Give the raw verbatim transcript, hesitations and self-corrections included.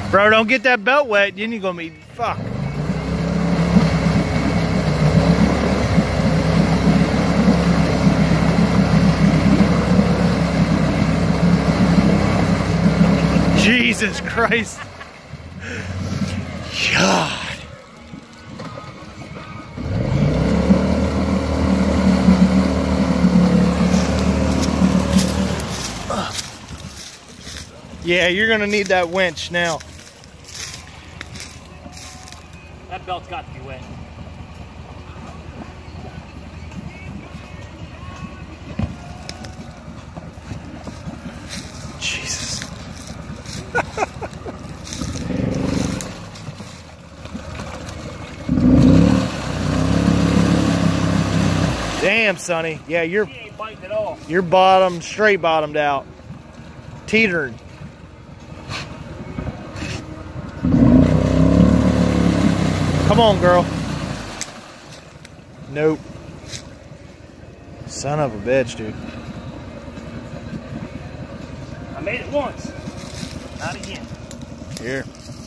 Bro, don't get that belt wet, then you're gonna be fuck. Jesus Christ. God. Yeah, you're gonna need that winch now. That belt's got to be wet. Jesus. Damn, Sonny. Yeah, you're He ain't biting at all. you're bottom, straight bottomed out. Teetering. Come on, girl. Nope. Son of a bitch, dude. I made it once. Not again. Here.